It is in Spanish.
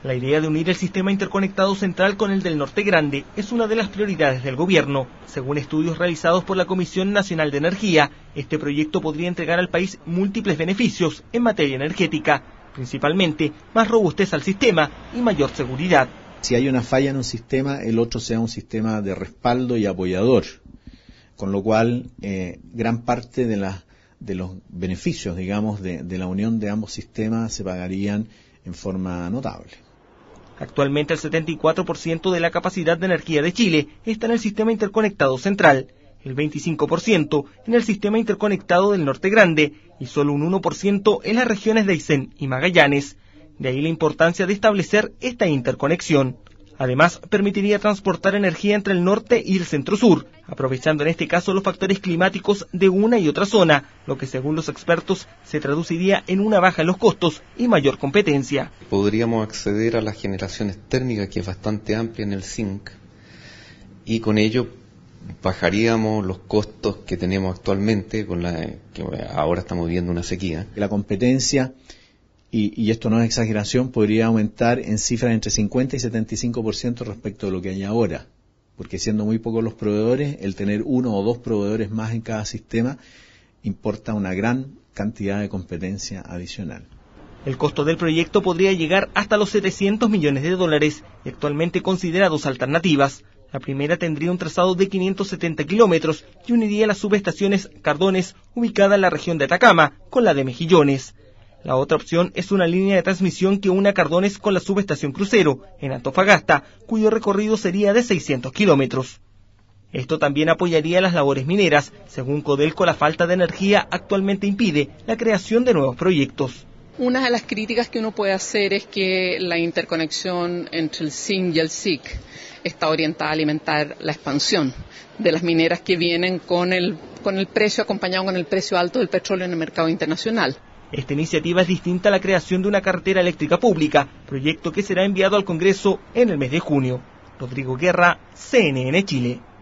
La idea de unir el sistema interconectado central con el del Norte Grande es una de las prioridades del gobierno. Según estudios realizados por la Comisión Nacional de Energía, este proyecto podría entregar al país múltiples beneficios en materia energética, principalmente más robustez al sistema y mayor seguridad. Si hay una falla en un sistema, el otro sea un sistema de respaldo y apoyador, con lo cual gran parte de los beneficios, digamos, de la unión de ambos sistemas se pagarían en forma notable. Actualmente el 74% de la capacidad de energía de Chile está en el sistema interconectado central, el 25% en el sistema interconectado del Norte Grande y solo un 1% en las regiones de Aysén y Magallanes. De ahí la importancia de establecer esta interconexión. Además, permitiría transportar energía entre el norte y el centro-sur, aprovechando en este caso los factores climáticos de una y otra zona, lo que según los expertos se traduciría en una baja en los costos y mayor competencia. Podríamos acceder a las generaciones térmicas, que es bastante amplia en el zinc, y con ello bajaríamos los costos que tenemos actualmente, que ahora estamos viviendo una sequía. La competencia, y esto no es exageración, podría aumentar en cifras entre 50 y 75% respecto de lo que hay ahora, porque siendo muy pocos los proveedores, el tener uno o dos proveedores más en cada sistema importa una gran cantidad de competencia adicional. El costo del proyecto podría llegar hasta los $700 millones, y actualmente considerados alternativas. La primera tendría un trazado de 570 kilómetros y uniría las subestaciones Cardones, ubicada en la región de Atacama, con la de Mejillones. La otra opción es una línea de transmisión que une a Cardones con la subestación Crucero, en Antofagasta, cuyo recorrido sería de 600 kilómetros. Esto también apoyaría las labores mineras. Según Codelco, la falta de energía actualmente impide la creación de nuevos proyectos. Una de las críticas que uno puede hacer es que la interconexión entre el zinc y el SIC está orientada a alimentar la expansión de las mineras que vienen con el precio, acompañado con el precio alto del petróleo en el mercado internacional. Esta iniciativa es distinta a la creación de una carretera eléctrica pública, proyecto que será enviado al Congreso en el mes de junio. Rodrigo Guerra, CNN Chile.